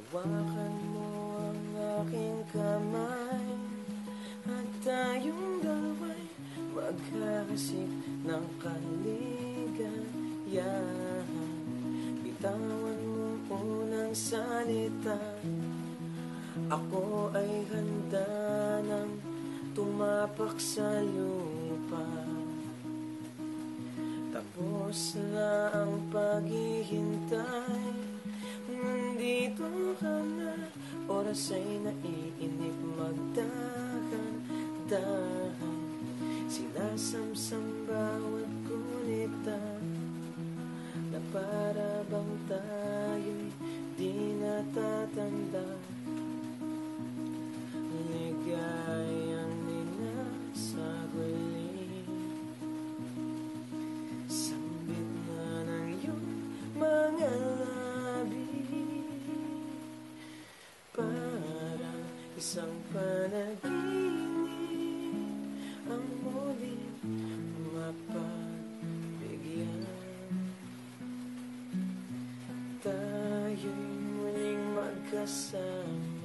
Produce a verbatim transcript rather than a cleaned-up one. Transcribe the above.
Hawakan mo ang aking kamay at tayong dalawa'y magkakasik ng kaligayahan. Bitawan mo unang salita, ako ay handa nang tumapak sa lupa. Tapos na ang paghihintay, nandito ka na, oras ay naiinip, magdahan-dahan. Sinasamsam bawat gunita, na para bang tayo'y di natatanda. Ligayang ninasaguli, sambit na ng iyong mga labi, parang isang panaginip ang muling mapagbigyan. Tayo'y muling magkasama